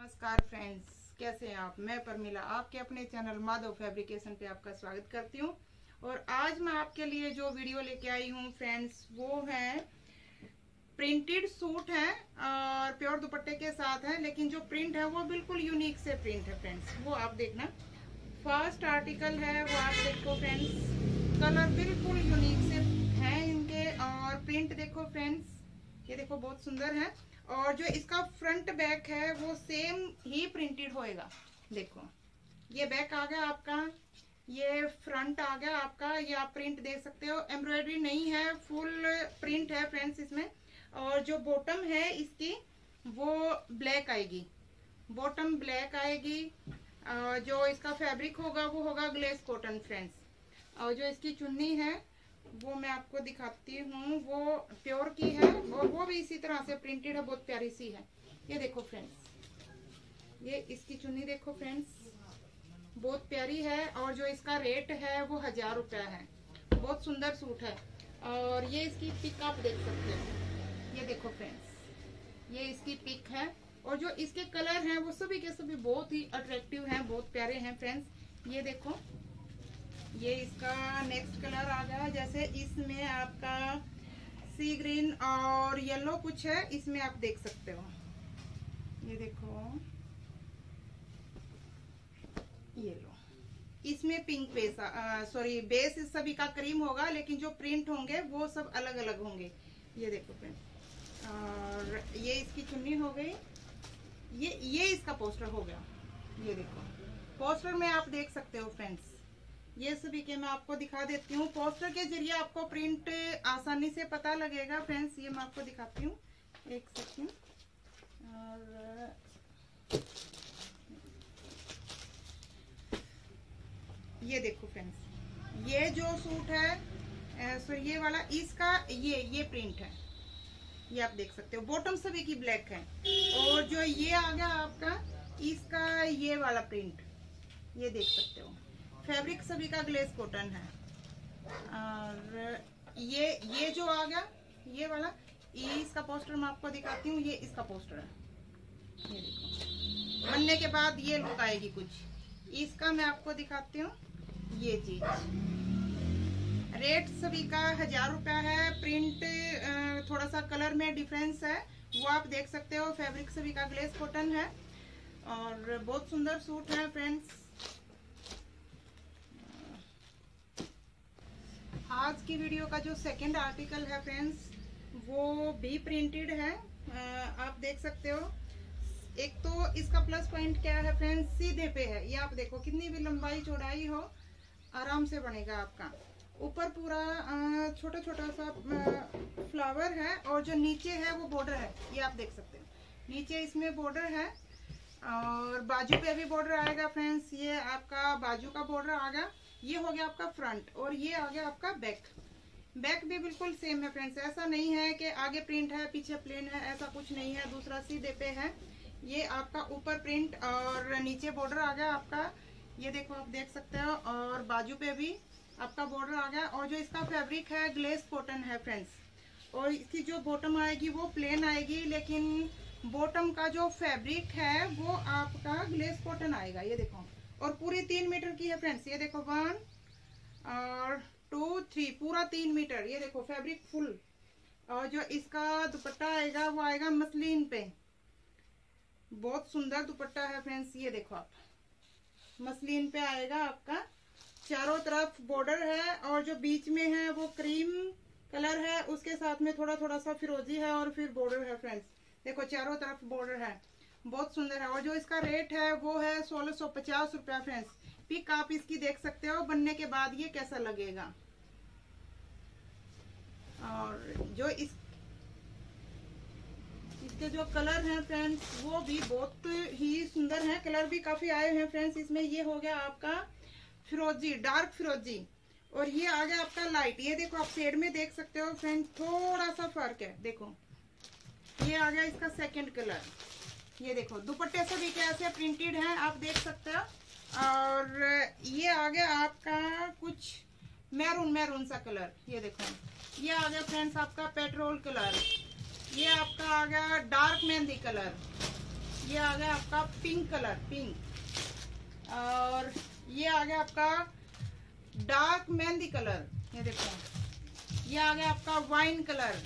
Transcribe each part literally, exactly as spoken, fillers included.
नमस्कार फ्रेंड्स, कैसे हैं आप। मैं परमिला आपके अपने चैनल माधव फैब्रिकेशन पे आपका स्वागत करती हूँ। और आज मैं आपके लिए जो वीडियो लेके आई हूँ फ्रेंड्स, वो है प्रिंटेड सूट है और प्योर दुपट्टे के साथ है, लेकिन जो प्रिंट है वो बिल्कुल यूनिक से प्रिंट है फ्रेंड्स। वो आप देखना, फर्स्ट आर्टिकल है वो आप देखो फ्रेंड्स। कलर बिल्कुल यूनिक से है इनके और प्रिंट देखो फ्रेंड्स, ये देखो बहुत सुंदर है। और जो इसका फ्रंट बैक है वो सेम ही प्रिंटेड होएगा। देखो ये बैक आ गया आपका, ये फ्रंट आ गया आपका, ये आप प्रिंट देख सकते हो। एम्ब्रॉयडरी नहीं है, फुल प्रिंट है फ्रेंड्स इसमें। और जो बॉटम है इसकी वो ब्लैक आएगी, बॉटम ब्लैक आएगी। जो इसका फैब्रिक होगा वो होगा ग्लेस कॉटन फ्रेंड्स। और जो इसकी चुन्नी है वो मैं आपको दिखाती हूँ, वो प्योर की है और वो भी इसी तरह से प्रिंटेड है, बहुत प्यारी सी है। ये देखो फ्रेंड्स, ये इसकी चुन्नी देखो फ्रेंड्स, बहुत प्यारी है। और जो इसका रेट है वो हजार रुपया है। बहुत सुंदर सूट है। और ये इसकी पिक आप देख सकते हो, ये देखो फ्रेंड्स, ये इसकी पिक है। और जो इसके कलर हैं वो सभी के सभी बहुत ही अट्रैक्टिव हैं, बहुत प्यारे हैं फ्रेंड्स। ये देखो, ये इसका नेक्स्ट कलर आ गया, जैसे इसमें आपका सी ग्रीन और येलो कुछ है, इसमें आप देख सकते हो। ये देखो, ये लो, इसमें पिंक बेस, सॉरी बेस सभी का क्रीम होगा, लेकिन जो प्रिंट होंगे वो सब अलग अलग होंगे। ये देखो फ्रेंड्स, और ये इसकी चुन्नी हो गई, ये ये इसका पोस्टर हो गया। ये देखो पोस्टर में आप देख सकते हो फ्रेंड्स, ये सभी के मैं आपको दिखा देती हूँ। पोस्टर के जरिए आपको प्रिंट आसानी से पता लगेगा फ्रेंड्स। ये मैं आपको दिखाती हूँ, एक सेकंड। और ये देखो फ्रेंड्स, ये जो सूट है सो ये वाला, इसका ये ये प्रिंट है, ये आप देख सकते हो। बॉटम सभी की ब्लैक है। और जो ये आ गया आपका, इसका ये वाला प्रिंट, ये देख सकते हो। फैब्रिक सभी का ग्लेस कॉटन है। और ये ये जो आ गया ये वाला, ये इसका पोस्टर मैं आपको दिखाती हूँ। ये इसका पोस्टर है, ये देखो बनने के बाद ये लुक आएगी कुछ। इसका मैं आपको दिखाती हूँ, ये चीज। रेट सभी का हजार रुपया है। प्रिंट थोड़ा सा कलर में डिफरेंस है, वो आप देख सकते हो। फैब्रिक सभी का ग्लेस कॉटन है और बहुत सुंदर सूट है फ्रेंड्स। आज की वीडियो का जो सेकंड आर्टिकल है फ्रेंड्स, वो भी प्रिंटेड है, आप देख सकते हो। एक तो इसका प्लस पॉइंट क्या है फ्रेंड्स, सीधे पे है। ये आप देखो, कितनी भी लंबाई चौड़ाई हो आराम से बनेगा आपका। ऊपर पूरा छोटा छोटा सा फ्लावर है और जो नीचे है वो बॉर्डर है, ये आप देख सकते हो। नीचे इसमें बॉर्डर है और बाजू पे भी बॉर्डर आएगा फ्रेंड्स। ये आपका बाजू का बॉर्डर आ गया। ये हो गया आपका फ्रंट और ये आ गया आपका बैक। बैक भी बिल्कुल सेम है फ्रेंड्स, ऐसा नहीं है कि आगे प्रिंट है पीछे प्लेन है, ऐसा कुछ नहीं है। दूसरा सीधे पे है। ये आपका ऊपर प्रिंट और नीचे बॉर्डर आ गया आपका, ये देखो आप देख सकते हो। और बाजू पे भी आपका बॉर्डर आ गया। और जो इसका फैब्रिक है ग्लेस कॉटन है फ्रेंड्स। और इसकी जो बॉटम आएगी वो प्लेन आएगी, लेकिन बॉटम का जो फैब्रिक है वो आपका ग्लेस कॉटन आएगा। ये देखो, और पूरी तीन मीटर की है फ्रेंड्स। ये देखो, वन और टू थ्री, पूरा तीन मीटर। ये देखो फैब्रिक फुल। और जो इसका दुपट्टा आएगा वो आएगा मसलिन पे, बहुत सुंदर दुपट्टा है फ्रेंड्स। ये देखो आप, मसलिन पे आएगा आपका। चारों तरफ बॉर्डर है और जो बीच में है वो क्रीम कलर है, उसके साथ में थोड़ा थोड़ा सा फिरोजी है और फिर बॉर्डर है फ्रेंड्स। देखो चारों तरफ बॉर्डर है, बहुत सुंदर है। और जो इसका रेट है वो है सोलह सौ पचास रुपया फ्रेंड्स। पिक आप इसकी देख सकते हो बनने के बाद ये कैसा लगेगा। और जो इस इसके जो कलर हैं फ्रेंड्स वो भी बहुत ही सुंदर हैं। कलर भी काफी आए हैं फ्रेंड्स इसमें। ये हो गया आपका फिरोजी, डार्क फिरोजी, और ये आ गया आपका लाइट। ये देखो आप शेड में देख सकते हो फ्रेंड्स, थोड़ा सा फर्क है। देखो ये आ गया इसका सेकंड कलर। ये देखो दुपट्टे सभी के ऐसे प्रिंटेड हैं, आप देख सकते हो। और ये आ गया आपका कुछ मैरून मैरून सा कलर। ये देखो, ये आ गया फ्रेंड्स आपका पेट्रोल कलर। ये आपका आ गया डार्क मेहंदी कलर। ये आ गया आपका पिंक कलर, पिंक। और ये आ गया आपका डार्क मेहंदी कलर, ये देखो। ये आ गया आपका वाइन कलर।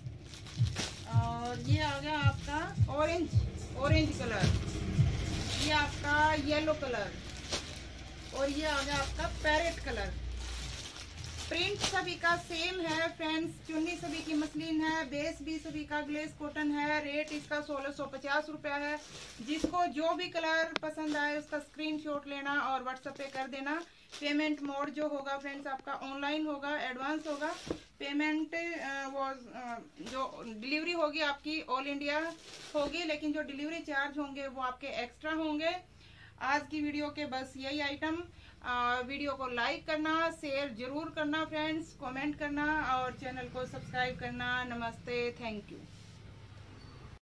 और ये आ गया आपका ऑरेंज, ऑरेंज कलर। ये आपका येलो कलर। और ये आ गया आपका पैरेट कलर। प्रिंट सभी का सेम है फ्रेंड्स, चुन्नी सभी की मसलिन है, बेस भी सभी का ग्लेस कॉटन है। रेट इसका सोलह सौ पचास रुपया है। जिसको जो भी कलर पसंद आए उसका स्क्रीनशॉट लेना और व्हाट्सएप पे कर देना। पेमेंट मोड जो होगा फ्रेंड्स आपका ऑनलाइन होगा, एडवांस होगा। पेमेंट वो जो डिलीवरी होगी आपकी ऑल इंडिया होगी, लेकिन जो डिलीवरी चार्ज होंगे वो आपके एक्स्ट्रा होंगे। आज की वीडियो के बस यही आइटम। आ, वीडियो को लाइक करना, शेयर जरूर करना फ्रेंड्स, कमेंट करना और चैनल को सब्सक्राइब करना। नमस्ते, थैंक यू।